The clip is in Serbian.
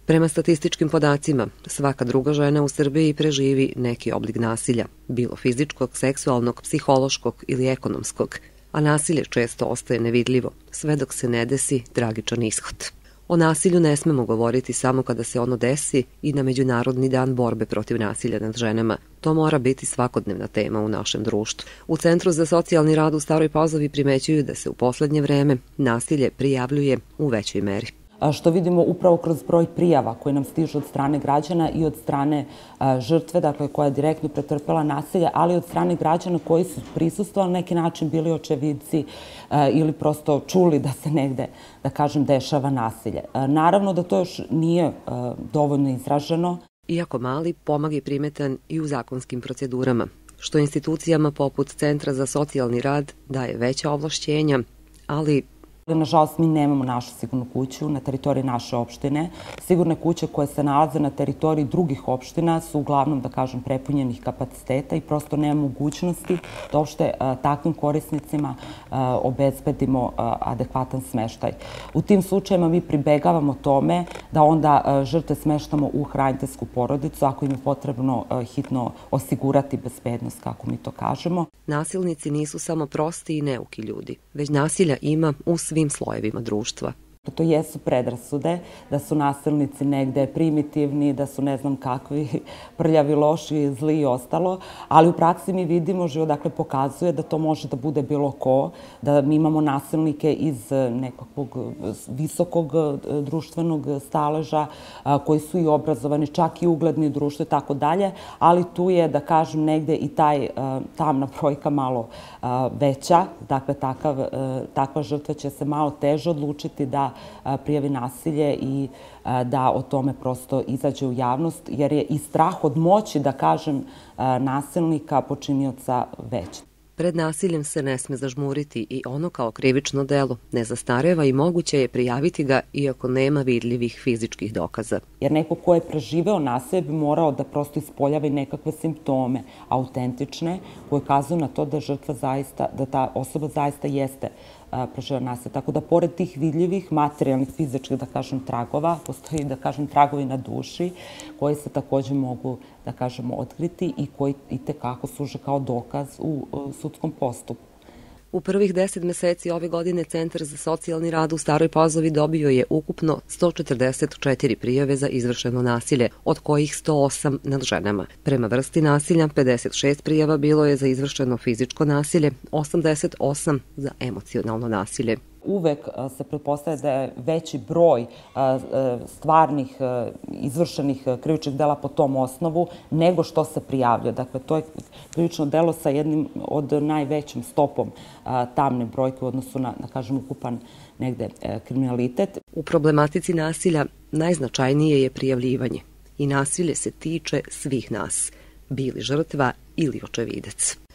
Prema statističkim podacima, svaka druga žena u Srbiji preživi neki oblik nasilja, bilo fizičkog, seksualnog, psihološkog ili ekonomskog, a nasilje često ostaje nevidljivo, sve dok se ne desi tragičan ishod. O nasilju ne smemo govoriti samo kada se ono desi i na Međunarodni dan borbe protiv nasilja nad ženama. To mora biti svakodnevna tema u našem društvu. U Centru za socijalni rad u Staroj Pazovi primećuju da se u poslednje vreme nasilje prijavljuje u većoj meri. Što vidimo upravo kroz broj prijava koje nam stižu od strane građana i od strane žrtve, dakle koja je direktno pretrpela nasilje, ali od strane građana koji su prisustvovali na neki način, bili očevidci ili prosto čuli da se negde, da kažem, dešava nasilje. Naravno da to još nije dovoljno izraženo. Iako mali, pomak je primetan i u zakonskim procedurama, što institucijama poput Centra za socijalni rad daje veća ovlašćenja, ali nažalost, mi nemamo našu sigurnu kuću na teritoriji naše opštine. Sigurne kuće koje se nalaze na teritoriji drugih opština su uglavnom, da kažem, prepunjenih kapaciteta i prosto nema mogućnosti da uopšte takvim korisnicima obezbedimo adekvatan smeštaj. U tim slučajima mi pribegavamo tome da onda žrtve smeštamo u hraniteljsku porodicu ako im je potrebno hitno osigurati bezbednost, kako mi to kažemo. Nasilnici nisu samo prosti i neuki ljudi, već nasilja ima u svim slojevima društva. To jesu predrasude, da su nasilnici negde primitivni, da su ne znam kakvi, prljavi, loši, zli i ostalo, ali u praksi mi vidimo, dakle pokazuje da to može da bude bilo ko, da mi imamo nasilnike iz nekakvog visokog društvenog staleža, koji su i obrazovani, čak i ugledni društvo i tako dalje, ali tu je, da kažem, negde i tamna brojka malo veća, dakle takva žrtva će se malo teže odlučiti da prijavi nasilje i da o tome prosto izađe u javnost, jer je i strah od moći, da kažem, nasilnika, počinioca veći. Pred nasiljem se ne sme zažmuriti i ono kao krivično delo ne zastareva i moguće je prijaviti ga iako nema vidljivih fizičkih dokaza. Jer neko ko je preživeo nasilje bi morao da prosto ispoljavi nekakve simptome, autentične, koje kazuju na to da žrtva zaista, da ta osoba zaista jeste preživela nasilje. Tako da pored tih vidljivih, materijalnih, fizičkih, da kažem, tragova, postoji, da kažem, tragovi na duši koji se takođe mogu, da kažemo, otkriti i koji itekako služe kao dokaz u sudskom postupku. U prvih 10 meseci ove godine Centar za socijalni rad u Staroj Pazovi dobio je ukupno 144 prijave za izvršeno nasilje, od kojih 108 nad ženama. Prema vrsti nasilja, 56 prijava bilo je za izvršeno fizičko nasilje, 88 za emocionalno nasilje. Uvek se pretpostavlja da je veći broj stvarnih izvršenih krivičnih dela po tom osnovu nego što se prijavljuje. Dakle, to je krivično delo sa jednim od najvećim stopom tamne brojke u odnosu na, da kažem, ukupan negde kriminalitet. U problematici nasilja najznačajnije je prijavljivanje i nasilje se tiče svih nas, bili žrtva ili očevidac.